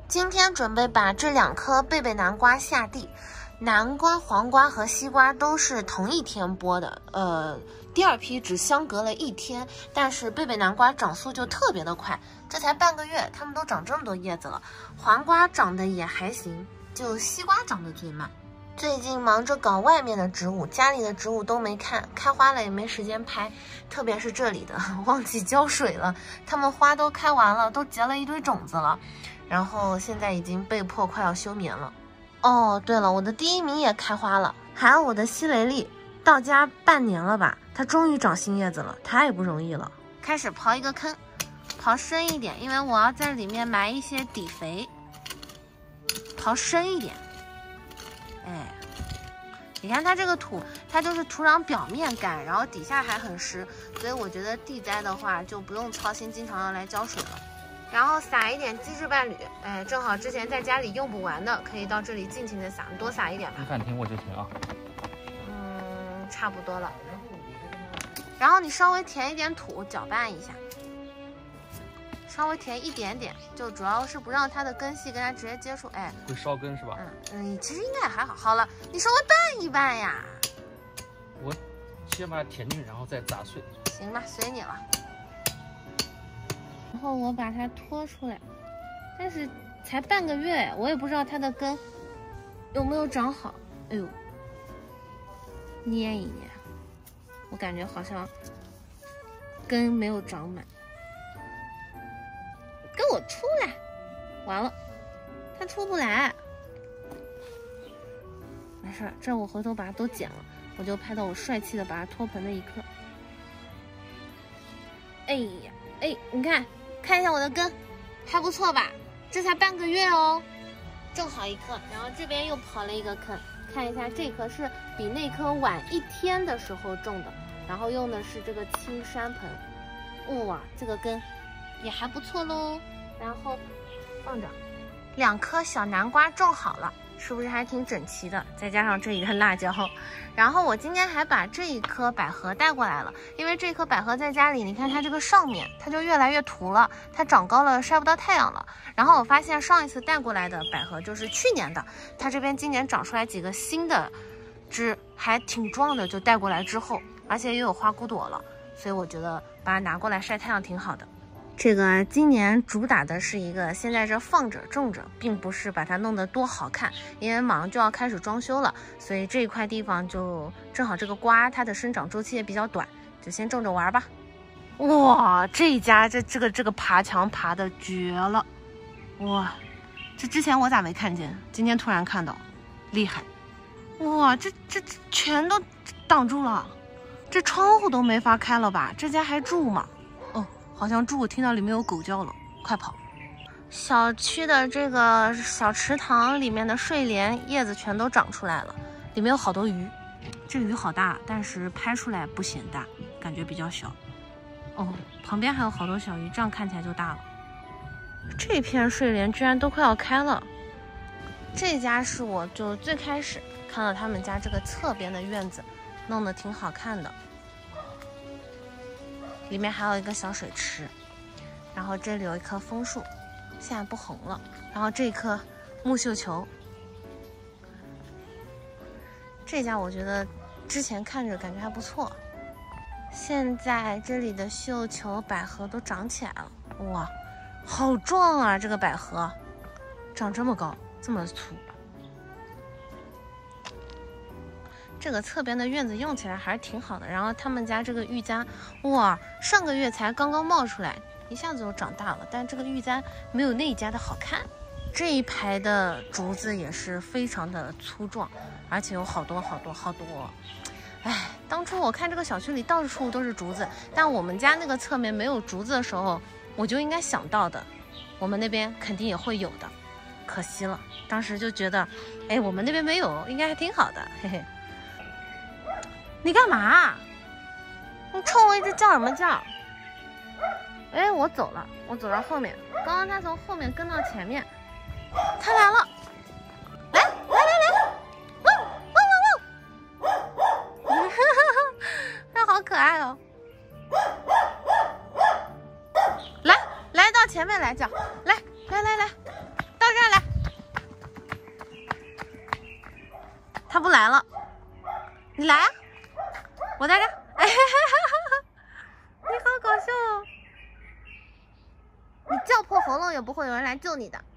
今天准备把这2颗贝贝南瓜下地，南瓜、黄瓜和西瓜都是同一天播的，第2批只相隔了1天，但是贝贝南瓜长速就特别的快，这才半个月，它们都长这么多叶子了。黄瓜长得也还行，就西瓜长得最慢。最近忙着搞外面的植物，家里的植物都没看，开花了也没时间拍，特别是这里的，忘记浇水了，它们花都开完了，都结了一堆种子了，然后现在已经被迫快要休眠了。哦，对了，我的第1名也开花了，还有我的西雷利，到家半年了吧，它终于长新叶子了，太不容易了。开始刨一个坑，刨深一点，因为我要在里面埋一些底肥，刨深一点。哎，你看它这个土，它就是土壤表面干，然后底下还很湿，所以我觉得地栽的话就不用操心经常要来浇水了。然后撒一点机智伴侣，哎，正好之前在家里用不完的，可以到这里尽情的撒，多撒一点吧。 你反停我就停啊。 差不多了。然后你稍微填一点土，搅拌一下，稍微填一点点，就主要是不让它的根系跟它直接接触。哎， 会烧根是吧？ 其实应该还好。好了，你稍微拌一拌呀。 我先把它填进去，然后再砸碎。 行吧，随你了。然后我把它拖出来，但是才半个月，我也不知道它的根有没有长好。哎呦，捏一捏，我感觉好像根没有长满。给我出来！完了，它出不来。没事，这我回头把它都剪了，我就拍到我帅气的把它托盆的一刻。哎呀，哎，你看一下我的根，还不错吧？这才半个月哦，正好1颗。然后这边又刨了一个坑，看一下这颗是比那颗晚1天的时候种的，然后用的是这个青山盆。哇，这个根也还不错喽。然后放着2颗小南瓜种好了，是不是还挺整齐的？再加上这一个辣椒，然后我今天还把这一颗百合带过来了，因为这颗百合在家里，你看它这个上面它就越来越秃了，它长高了晒不到太阳了。然后我发现上一次带过来的百合就是去年的，它这边今年长出来几个新的枝，还挺壮的，就带过来之后，而且也有花骨朵了，所以我觉得把它拿过来晒太阳挺好的。这个今年主打的是一个先在这放着种着，并不是把它弄得多好看，因为马上就要开始装修了，所以这一块地方就正好这个瓜它的生长周期也比较短，就先种着玩吧。哇，这一家这个爬墙爬的绝了，哇，这之前我咋没看见？今天突然看到，厉害！哇，这全都挡住了，这窗户都没法开了吧？这家还住吗？好像住，听到里面有狗叫了，快跑！小区的这个小池塘里面的睡莲叶子全都长出来了，里面有好多鱼，这鱼好大，但是拍出来不显大，感觉比较小。哦，旁边还有好多小鱼，这样看起来就大了。这片睡莲居然都快要开了。这家是我就最开始看到他们家这个侧边的院子，弄得挺好看的。里面还有一个小水池，然后这里有一棵枫树，现在不红了。然后这棵木绣球，这家我觉得之前看着感觉还不错。现在这里的绣球、百合都长起来了，哇，好壮啊！这个百合长这么高，这么粗。这个侧边的院子用起来还是挺好的，然后他们家这个玉簪，哇，上个月才刚刚冒出来，一下子就长大了，但这个玉簪没有那一家的好看。这一排的竹子也是非常的粗壮，而且有好多。哎，当初我看这个小区里到处都是竹子，但我们家那个侧面没有竹子的时候，我就应该想到的，我们那边肯定也会有的，可惜了，当时就觉得，哎，我们那边没有，应该还挺好的，嘿嘿。你干嘛？你冲我一直叫什么叫？哎，我走了，我走到后面，刚刚他从后面跟到前面，他来了，来，汪，他好可爱哦，来到前面来叫，来，到这儿他不来了，你来啊！我在这。哎，你好搞笑哦！你叫破喉咙也不会有人来救你的。